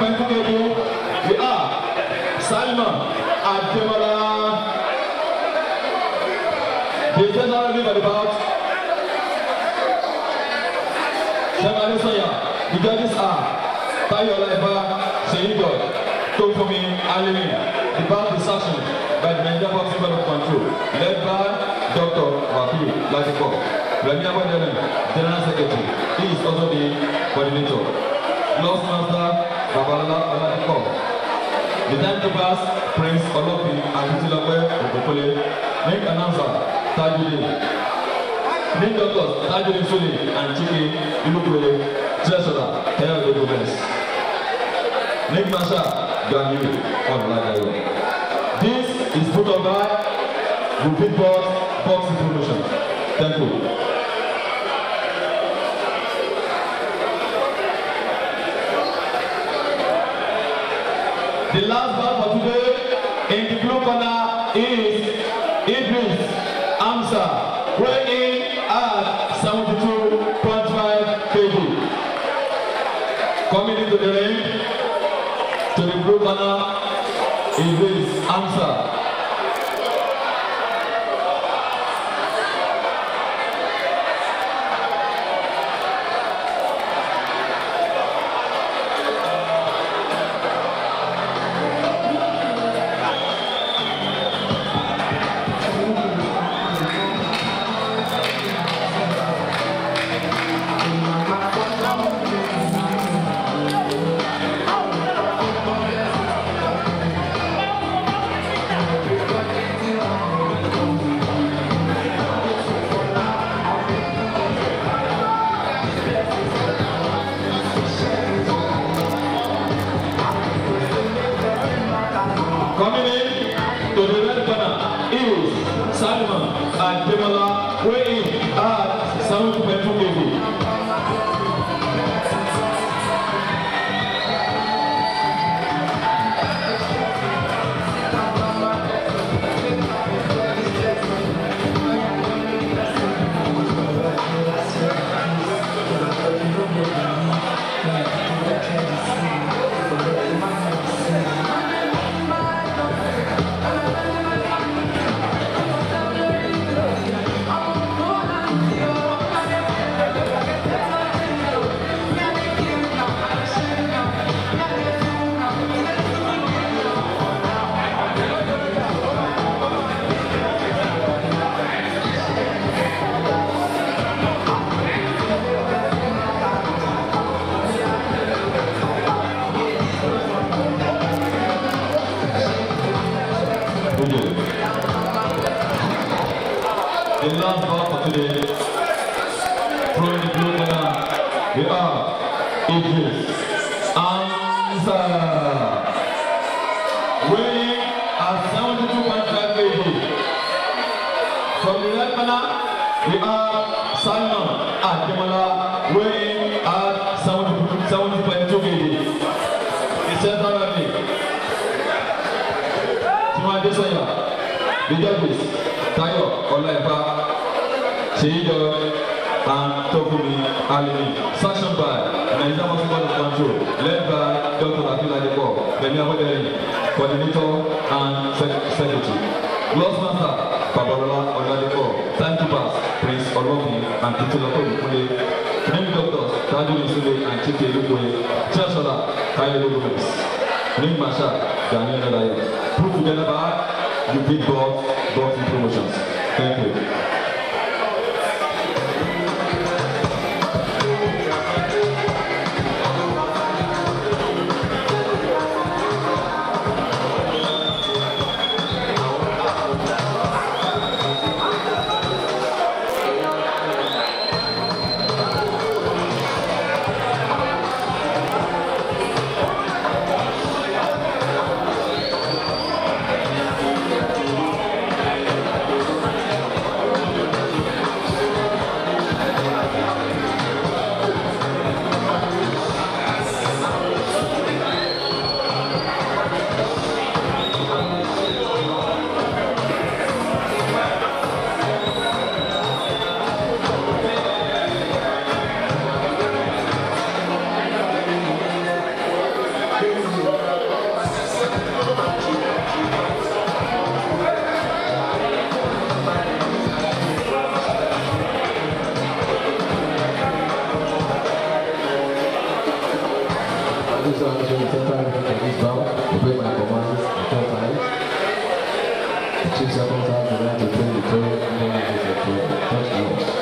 We are Salman Ademola. The general leave at about Shamali Soya. The judges are Tayo Laiba, Seyidot, Tokomi, Alimi. The bout is sanctioned by the Nigeria Boxing Board of Control, led by Dr. Wakil Ladiko. Vladimir Abadelen, General Secretary. He is also the coordinator. Lost Master Babalala Aladiko. The timekeepers, Prince Olopi and Titilawe Okokole. Ring announcer, Tajudin. Ring doctors, Tajudin Suli and Chiki Ilukwele. Treasurer, Hell Gomez. Ring Masha, Ganyu, on Lagayo. This is put on by Repeat Box Boxing Promotion. Thank you. The last bout for today in the blue corner is Idris Amsa, weighing at 72.5 kg. Coming into the ring to the blue corner, Idris Amsa. Coming in to the red corner is Salman Ademola, weighing at 7.2 kg. The last bout for today, from the blue corner, we are Idris Amsa, weighing at 72.5 kg. From the red corner, we are Salman Ademola, weighing at 70.2 kg. The central referee, Timothy Soya, the judges, Tayo Olaiba, Seyidot, and Tokumi Alimi. Sanctioned by Nigeria Boxing Board of Control, led by Dr. Wakil Ladiko, Vladimir Abadelen, coordinator and secretary. Lost Master Babalala Oladiko, timekeepers Prince Olopi and Titilawe Okokole. Ring doctors Tajudin Suli and Chiki Ilukwele. Treasurer Hell Gomez. Ring Masha Daniel Nadayo. Put together by the Big Box Boxing Promotions. Thank you. officer and the central for this bout, obey my commands at all times. The chief servants have the right to play the throne and then it is a throne. Touch yours.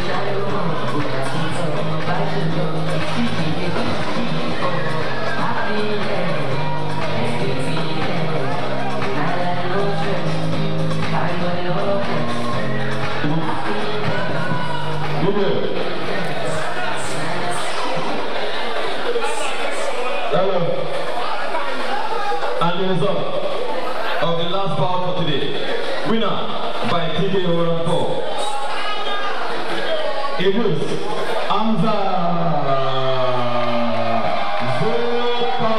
And the result of the last bout for today, winner by TKO round 4, it is Hamza Zopa.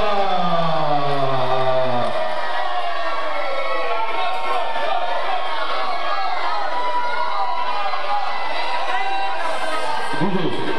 Good.